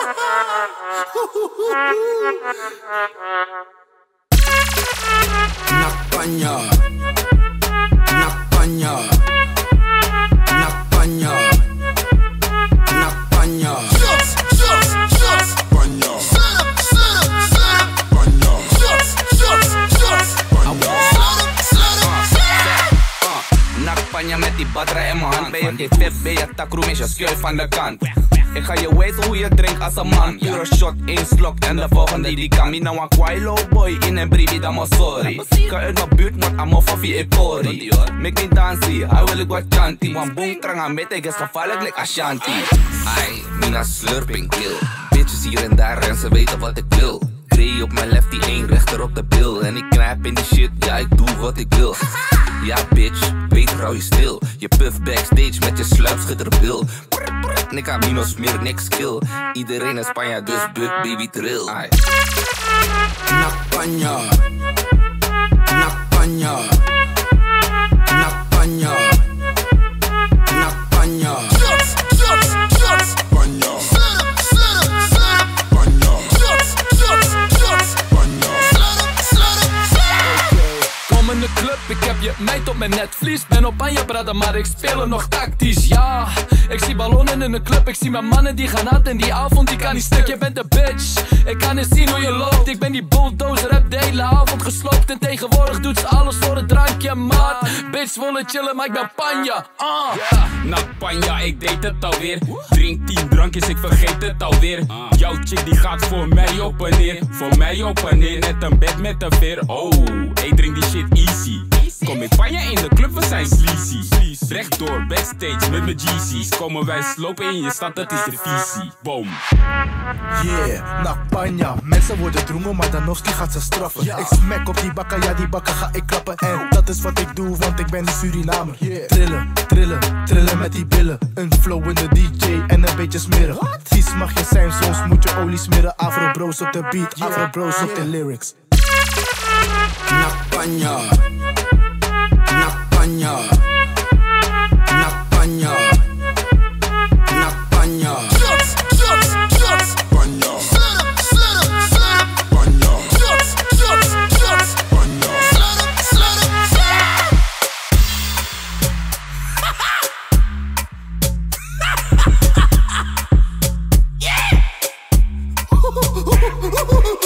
Nakpanya, Nakpanya, Nakpanya, Nakpanya. Shots, shots, shots. Panya, Panya. Shots, shots, shots. Nakpanja met die batterij in mijn hand. Ben je geen fit, ben je takroem is je schuif van de kant. Ik ga je wijzen hoe je drinkt als een man. Pure shot, 1 slok en de volgende die kan. Mina wan kwai low boy in een briefie dan maar sorry. Ga uit mijn buurt, moet aan mijn faffie epori. Make me dansie, hij wil ik wat chanty. Wan boom trang aan met, ik is gevaarlijk like Ashanti. Ai, Mina slurping kill. Bitches hier en daar en ze weten wat ik wil. Grey op mijn lefty, 1 rechter op de bil. En ik knijp in die shit, ja ik doe wat ik wil. Ja bitch, beter hou je stil. Je puff backstage met je sluipschitterbil. Nika minus meer niks kill. Iedereen is Spanja, dus buk baby trill. Nakpanya, Nakpanya, Nakpanya, Nakpanya. Shots, shots, shots. Panya, Panya, Shots, shots, shots. Panya. Kom in de club, ik heb je meid op mijn netvlies. Ben op Anja brada, maar ik speel er nog tactisch. Ja, ik zie ballonnen in de club. Ik zie mijn mannen die gaan hard en die avond die kan niet stuk. Je bent de bitch, ik kan niet zien hoe je loopt. Ik ben die bulldozer, heb de hele avond gesloopt. En tegenwoordig doet ze alles voor het drankje, maat. Bitch willen chillen, maar ik ben Panja. Nakpanja, ik deed het alweer. Drink 10 drankjes, ik vergeet het alweer. Jouw chick die gaat voor mij op en neer. Voor mij op en neer, net een bed met een veer. Oh, ik drink die shit easy. Kom ik Panja in de club, we zijn sleazy. Rechtdoor, backstage met mijn GC's. Komen wij slopen in je stad, dat is de visie. Boom. Yeah, Nakpanya. Mensen worden droemen, maar Danovski gaat ze straffen. Ik smack op die bakken, ja die bakken ga ik klappen. En dat is wat ik doe, want ik ben een Surinamer. Trillen, trillen, trillen met die billen. Een flow in de DJ en een beetje smerig. Vies mag je zijn, soms moet je olie smeren. Afro bros op de beat, Afro bros op de lyrics. Nakpanya, Nakpanya, Nakpanya, Nakpanya. Shots, shots, shots. Panya, Panya, Shots, shots, shots. Panya. Yeah!